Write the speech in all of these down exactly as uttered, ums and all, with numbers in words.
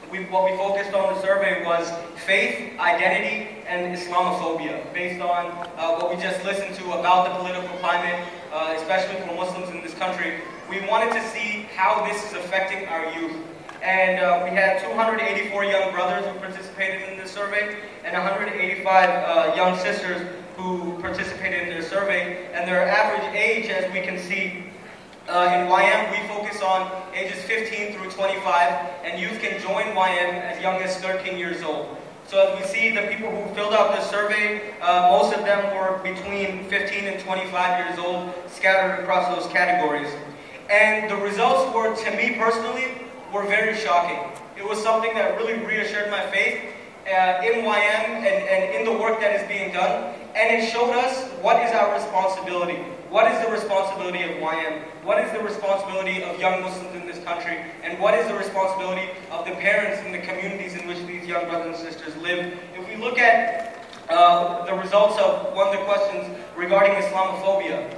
we, what we focused on the survey was faith, identity, and Islamophobia, based on uh, what we just listened to about the political climate, uh, especially for Muslims in this country. We wanted to see how this is affecting our youth. And uh, we had two hundred eighty-four young brothers who participated in this survey, and one hundred eighty-five uh, young sisters who participated in their survey. And their average age, as we can see, uh, in Y M, we focus on ages fifteen through twenty-five, and youth can join Y M as young as thirteen years old. So as we see, the people who filled out the survey, uh, most of them were between fifteen and twenty-five years old, scattered across those categories. And the results were, to me personally, were very shocking. It was something that really reassured my faith uh, in Y M and, and in the work that is being done. And it showed us what is our responsibility. What is the responsibility of Y M? What is the responsibility of young Muslims in this country? And what is the responsibility of the parents in the communities in which these young brothers and sisters live? If we look at uh, the results of one of the questions regarding Islamophobia,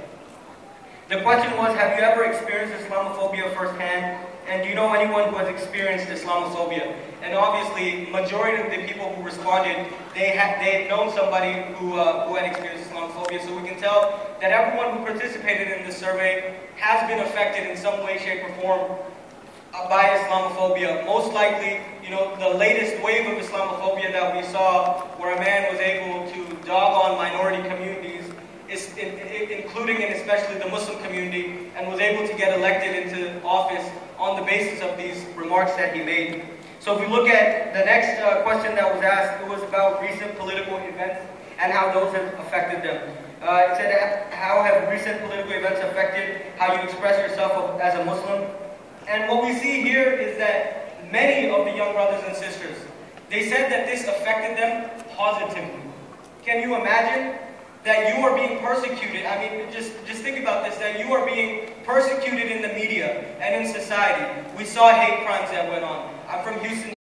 the question was, have you ever experienced Islamophobia firsthand? And do you know anyone who has experienced Islamophobia? And obviously, majority of the people who responded, they had they had known somebody who uh, who had experienced Islamophobia. So we can tell that everyone who participated in this survey has been affected in some way, shape, or form uh, by Islamophobia. Most likely, you know, the latest wave of Islamophobia that we saw, where a man was able to dog on minority communities, is in, in, including and especially the Muslim community, and was able to get elected into office on the basis of these remarks that he made. So if we look at the next uh, question that was asked, it was about recent political events and how those have affected them. Uh, it said, how have recent political events affected how you express yourself as a Muslim? And what we see here is that many of the young brothers and sisters, they said that this affected them positively. Can you imagine that you are being persecuted? I mean, just, just think about this, that you are being persecuted in the media and in society. We saw hate crimes that went on. I'm from Houston.